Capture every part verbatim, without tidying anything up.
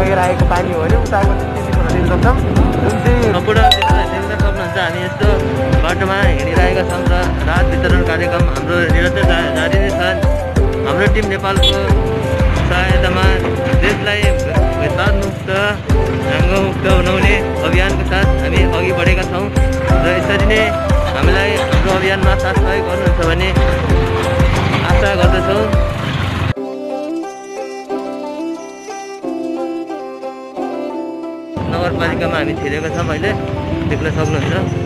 बगेर आएको पानी हो भने उताको त्यति खोला दिन सक्छौँ जुन चाहिँ सम्पूर्ण देख्न सक्नुहुन्छ। हामी यस्तो बाटोमा हिँडिरहेका छौँ र राहत वितरण कार्यक्रम हाम्रो निरन्तर जारी नै छ। हाम्रो टिम नेपालको सहायतामा देशलाई भेदभावमुक्त ढाङ्गमुक्त बनाउने अभियानको साथ हामी अघि बढेका छौँ र यसरी नै हामीलाई हाम्रो अभियानमा साथ सहयोग गर्नुहुन्छ भन्ने आशा गर्दछौँ। नगरपालिकामा हामी छिरेका छौँ, अहिले देख्न सक्नुहुन्छ।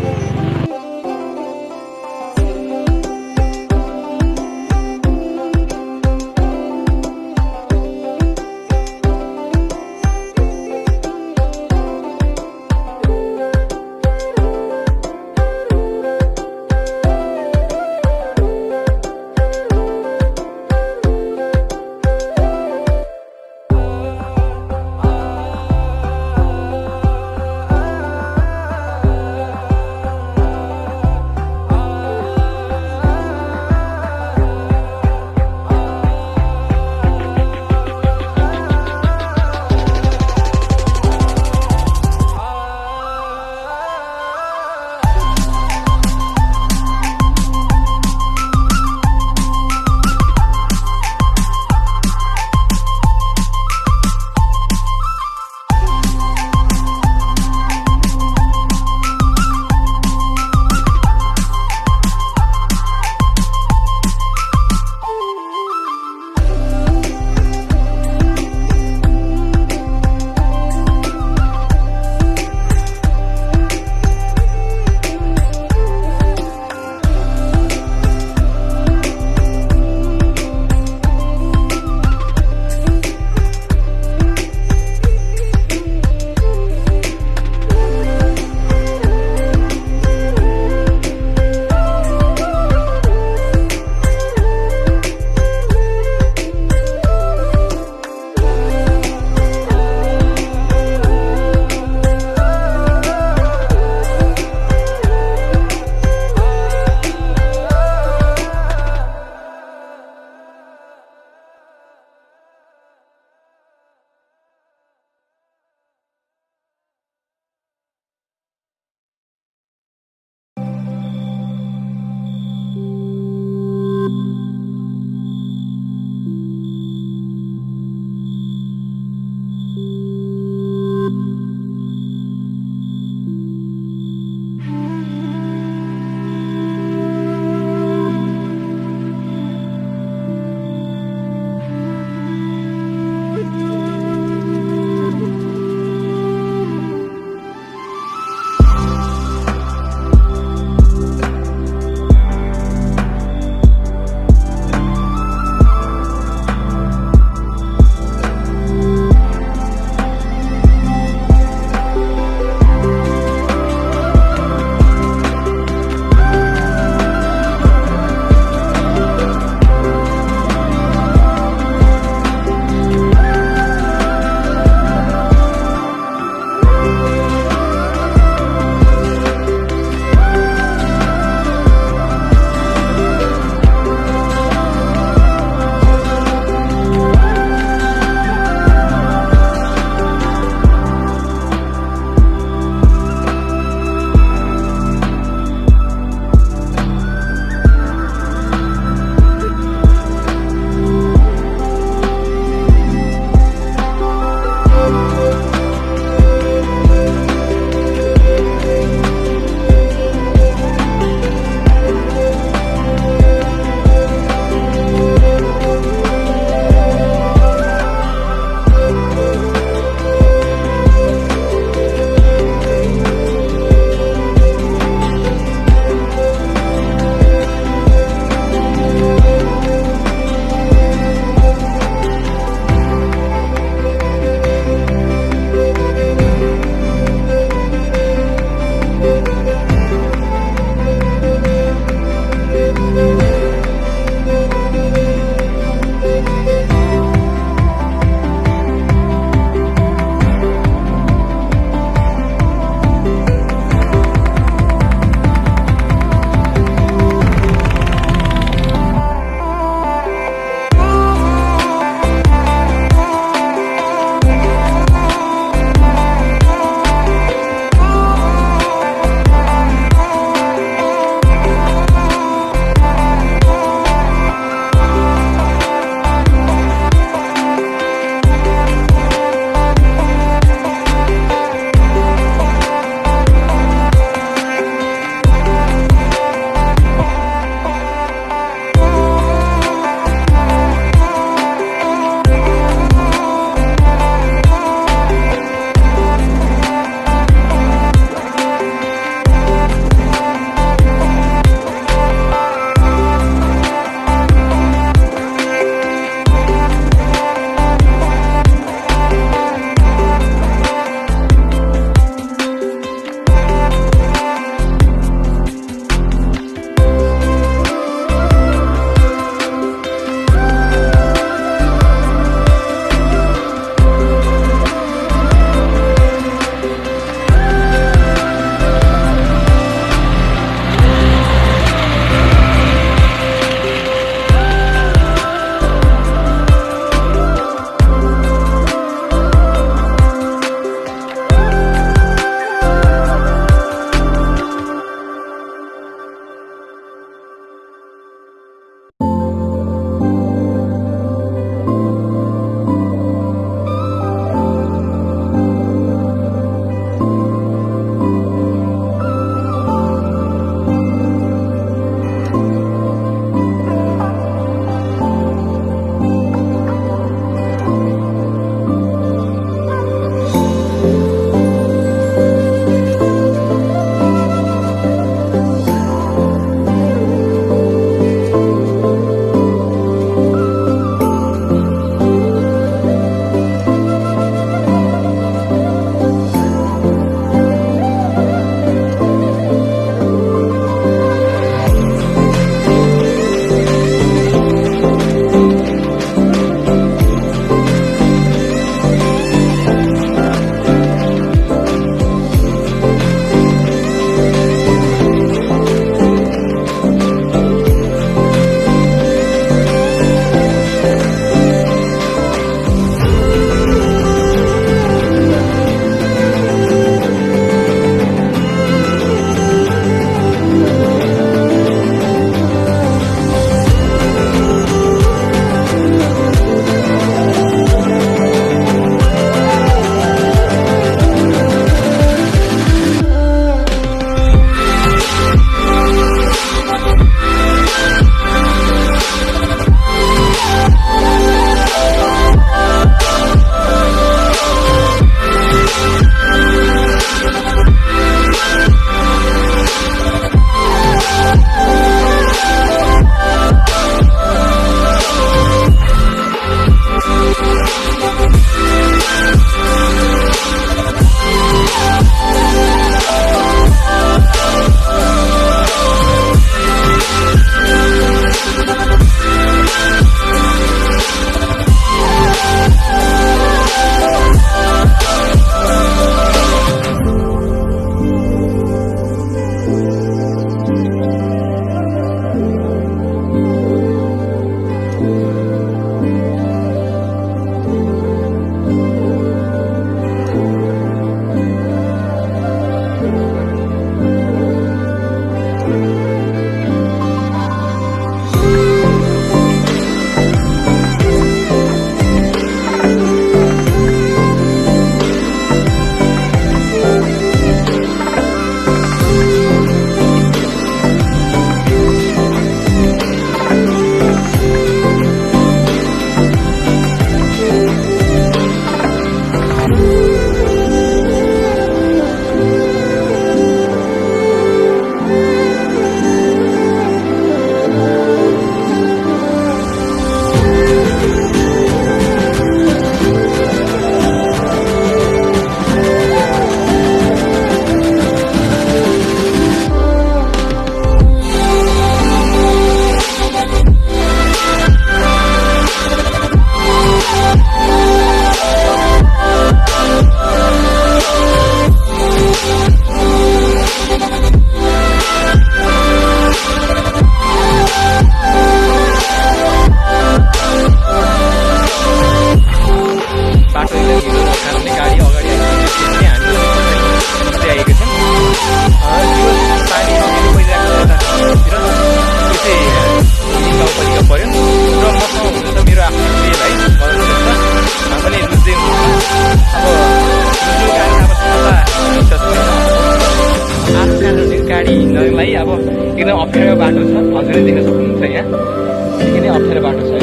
हिँड्नलाई अब एकदम अप्ठ्यारो बाटो छ। हजुरले देख्न सक्नुहुन्छ यहाँ निकै नै अप्ठ्यारो बाटो छ है।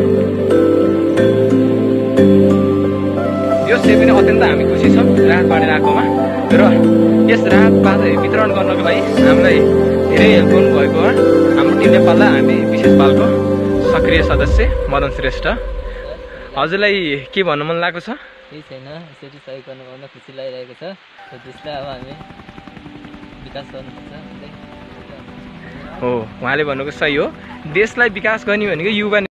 यो चाहिँ पनि अत्यन्त हामी खुसी छौँ राहत बाँडेर आएकोमा र यस राहत बाँड वितरण गर्नको लागि हामीलाई धेरै हेल्प गर्नुभएको हो हाम्रो टिम नेपाललाई हामी विशेष पालको सक्रिय सदस्य मदन श्रेष्ठ। हजुरलाई के भन्नु मन लागेको छ? केही छैन, यसरी सहयोग गर्नु पाउँदा खुसी लागिरहेको छ। देशलाई अब हामी विकास गर्नुपर्छ। हो, उहाँले भन्नुको सही हो, देशलाई विकास गर्ने भनेको युवा